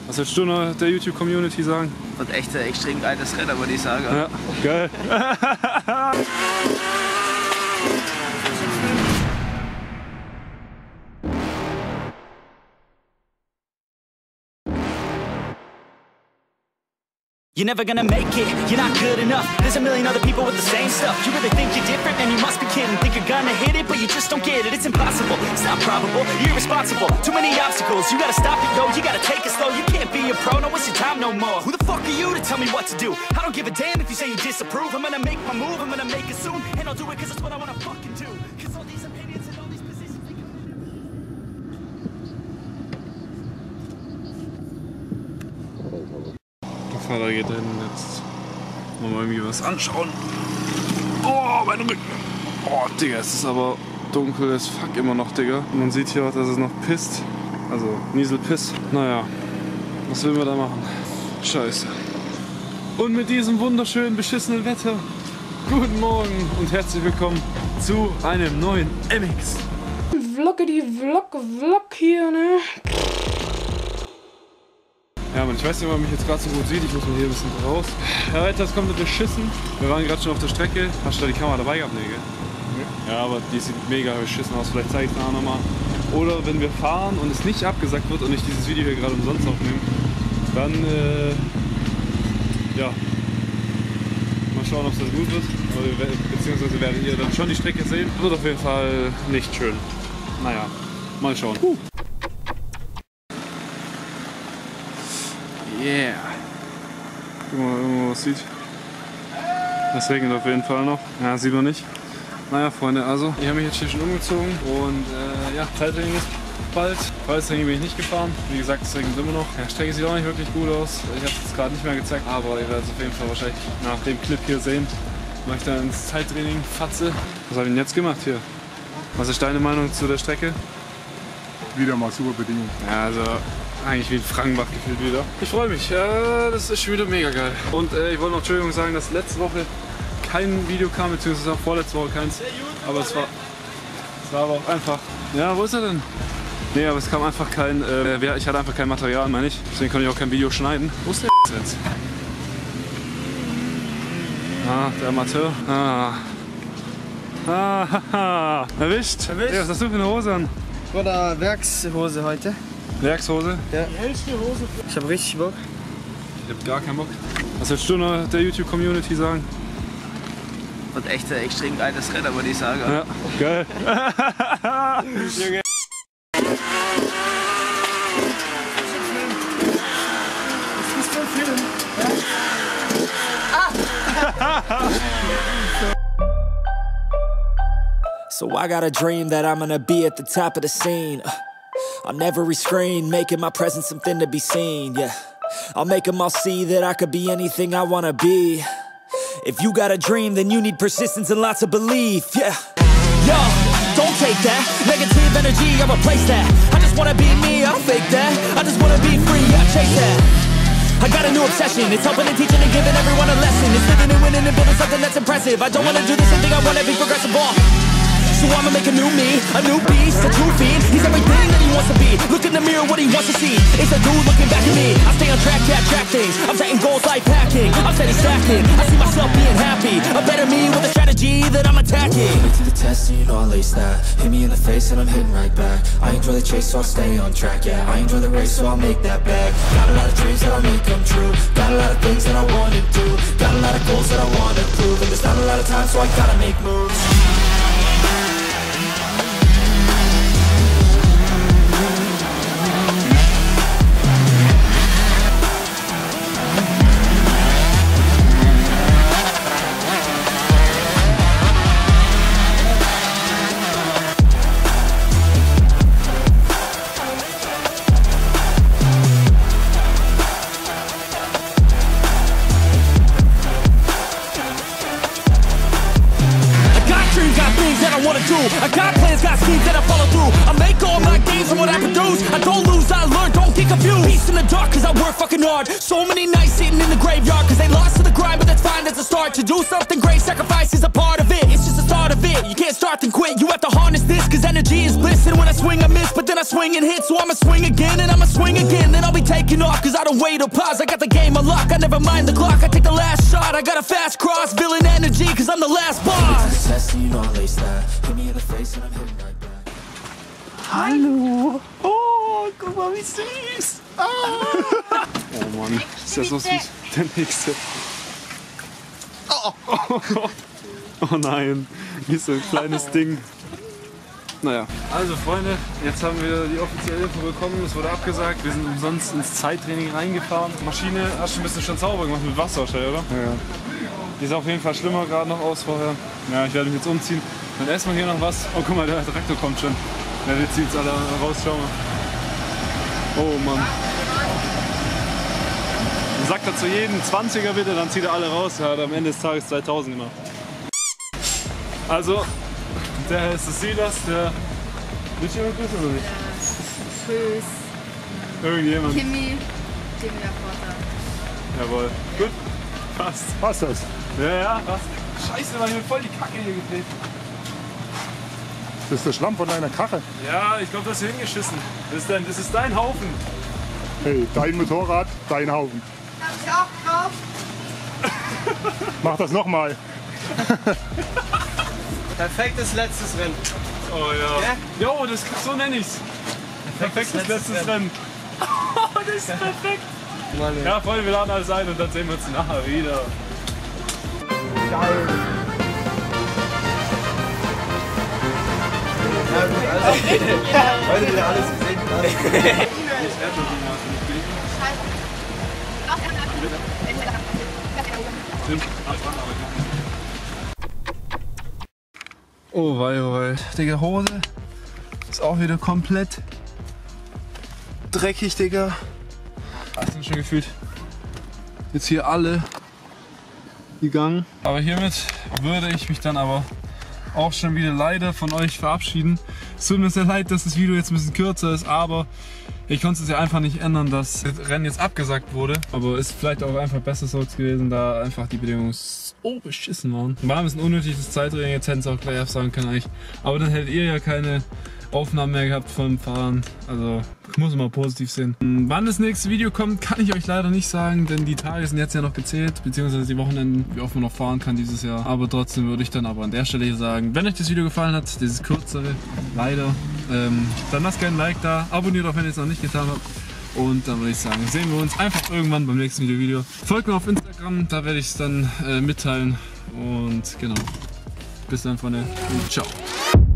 Was willst du noch der YouTube-Community sagen? Und echt ein extrem geiles Rennen, würde ich sagen. Ja, geil. You're never gonna make it, you're not good enough. There's a million other people with the same stuff. You really think you're different, man, you must be kidding. Think you're gonna hit it, but you just don't get it. It's impossible, it's not probable, you're irresponsible. Too many obstacles, you gotta stop it, yo. You gotta take it slow, you can't be a pro, no waste your time no more. Who the fuck are you to tell me what to do? I don't give a damn if you say you disapprove. I'm gonna make my move, I'm gonna make it soon. And I'll do it cause it's what I wanna fucking do. Cause all these opinions and all these positions, they come... Der Vater geht da hinten jetzt mal irgendwie was anschauen. Oh, mein Rücken. Oh, Digga, es ist aber dunkel as fuck immer noch, Digga. Und man sieht hier auch, dass es noch pisst. Also, Nieselpiss. Naja, was will man da machen? Scheiße. Und mit diesem wunderschönen, beschissenen Wetter. Guten Morgen und herzlich willkommen zu einem neuen MX. Vlog hier, ne? Ja, Mann, ich weiß nicht, ob man mich jetzt gerade so gut sieht. Ich muss mal hier ein bisschen raus. Ja, Alter, es kommt beschissen. Wir waren gerade schon auf der Strecke. Hast du da die Kamera dabei gehabt? Nee, gell? Ja, aber die sieht mega beschissen aus. Vielleicht zeige ich es nachher nochmal. Oder wenn wir fahren und es nicht abgesagt wird und ich dieses Video hier gerade umsonst aufnehme, dann, ja, mal schauen, ob es das gut wird. Beziehungsweise werdet ihr dann schon die Strecke sehen. Wird auf jeden Fall nicht schön. Naja, mal schauen. Yeah. Guck mal, wenn man was sieht. Es regnet auf jeden Fall noch. Ja, sieht man nicht. Naja, Freunde, also ich habe mich jetzt hier schon umgezogen und ja, Zeittraining ist bald. Fallstraining bin ich nicht gefahren. Wie gesagt, es regnet immer noch. Ja, die Strecke sieht auch nicht wirklich gut aus. Ich habe es jetzt gerade nicht mehr gezeigt, aber ihr werdet es auf jeden Fall wahrscheinlich nach dem Clip hier sehen. Mache ich dann ins Zeittraining, Fatze. Was habe ich denn jetzt gemacht hier? Was ist deine Meinung zu der Strecke? Wieder mal super Bedingungen. Ja, also eigentlich wie ein Frankenbach gefühlt wieder. Ich freue mich, ja, das ist schon wieder mega geil. Und ich wollte noch Entschuldigung sagen, dass letzte Woche kein Video kam, beziehungsweise auch vorletzte Woche keins. Aber es war aber auch einfach... Ja, wo ist er denn? Nee, aber es kam einfach kein... ich hatte einfach kein Material, meine ich. Deswegen konnte ich auch kein Video schneiden. Wo ist der jetzt? Ah, der Amateur. Haha. Erwischt. Ja, was hast du für eine Hose an? Oder Werkshose heute. Werkshose? Ja. Die hellste Hose. Ich hab richtig Bock. Ich hab gar keinen Bock. Was willst du noch der YouTube-Community sagen? Und echt ein extrem geiles Rennen, würde ich sagen. Ja, geil. Junge. So I got a dream that I'm gonna be at the top of the scene. On every screen, making my presence something to be seen, yeah. I'll make them all see that I could be anything I wanna be. If you got a dream, then you need persistence and lots of belief, yeah. Yo, don't take that negative energy, I'll replace that. I just wanna be me, I don't fake that. I just wanna be free, I chase that. I got a new obsession, it's helping and teaching and giving everyone a lesson. It's living and winning and building something that's impressive. I don't wanna do the same thing, I wanna be progressive. So I'ma make a new me, a new beast, a true fiend. He's everything that he wants to be. Look in the mirror, what he wants to see. It's a dude looking back at me. I stay on track, track things. I'm setting goals like packing. I'm steady stacking. I see myself being happy. A better me with a strategy that I'm attacking. Put me to the test and you know I'll ace that. Hit me in the face and I'm hitting right back. I enjoy the chase so I'll stay on track, yeah. I enjoy the race so I'll make that bag. Got a lot of dreams that I'll make come true. Got a lot of things that I wanna do. Got a lot of goals that I wanna prove. And there's not a lot of time so I gotta make moves. I got plans, got schemes that I follow through. I make all my games and what I produce. I don't lose, I learn, don't get confused. Peace in the dark cause I work fucking hard. So many nights sitting in the graveyard cause they lost to the grind, but that's fine, that's a start. To do something great, sacrifice is a part of it. It's just the start of it. fit. You can't start then quit, you have to harness this, cause energy is bliss. And when I swing I miss, but then I swing and hit. So I'ma swing again and I'ma swing again. Then I'll be taking off, cause I don't wait or pause. I got the game unlocked, I never mind the clock. I take the last shot, I got a fast cross. Villain energy, cause I'm the last boss. Test and you know I lace that. Hit me in the face and I'm hitting right back. Hallo! Oh, guck mal, wie süß! Ah. Oh Mann, ist das so süß? Der nächste. Oh nein, wie so ein kleines Ding. Naja, also Freunde, jetzt haben wir die offizielle Info bekommen, es wurde abgesagt, wir sind umsonst ins Zeittraining reingefahren. Maschine hast du ein bisschen schon sauber gemacht mit Wasser, oder? Ja. Die sah auf jeden Fall schlimmer gerade noch aus vorher. Ja, ich werde mich jetzt umziehen. Dann essen wir hier noch was. Oh guck mal, der Traktor kommt schon. Ja, wir ziehen jetzt alle raus, schau mal. Oh Mann. Dann sagt er zu jedem 20er bitte, dann zieht er alle raus. Er hat am Ende des Tages 2000 gemacht. Also, der ist das Silas, der... Willst du jemand grüßen oder nicht? Tschüss. Irgendjemand. Kimi, der Vater. Jawohl. Gut. Passt. Passt das? Ja, passt. Scheiße, Mann, ich bin voll die Kacke hier gedreht. Das ist der Schlamm von deiner Karre. Ja, ich glaube, du hast hier hingeschissen. Das ist dein Haufen. Hey, dein Motorrad, dein Haufen. Hab ich auch drauf. Mach das nochmal. Perfektes letztes Rennen. Oh ja. Jo, so nenne ich's. Perfektes letztes Rennen. Oh, das ist perfekt. Mann, Ja, Freunde, wir laden alles ein und dann sehen wir uns nachher wieder. Geil. Heute wieder alles gesehen. Oh wei. Digga, Hose ist auch wieder komplett dreckig, Digga. Hast du schon gefühlt? Jetzt hier alle gegangen. Aber hiermit würde ich mich dann aber auch schon wieder leider von euch verabschieden. Es tut mir sehr leid, dass das Video jetzt ein bisschen kürzer ist, aber ich konnte es ja einfach nicht ändern, dass das Rennen jetzt abgesagt wurde. Aber ist vielleicht auch einfach besser so gewesen, da einfach die Bedingungen so beschissen waren. War ein bisschen unnötig das Zeittraining, jetzt hätten sie auch gleich absagen können eigentlich. Aber dann hättet ihr ja keine Aufnahmen mehr gehabt vom Fahren. Also muss man mal positiv sehen. Wann das nächste Video kommt, kann ich euch leider nicht sagen, denn die Tage sind jetzt ja noch gezählt, beziehungsweise die Wochenenden, wie oft man noch fahren kann dieses Jahr. Aber trotzdem würde ich dann aber an der Stelle hier sagen, wenn euch das Video gefallen hat, dieses kürzere, leider, dann lasst gerne ein Like da, abonniert auch, wenn ihr es noch nicht getan habt. Und dann würde ich sagen, sehen wir uns einfach irgendwann beim nächsten Video. Folgt mir auf Instagram, da werde ich es dann mitteilen. Und genau, bis dann, Freunde, und ciao.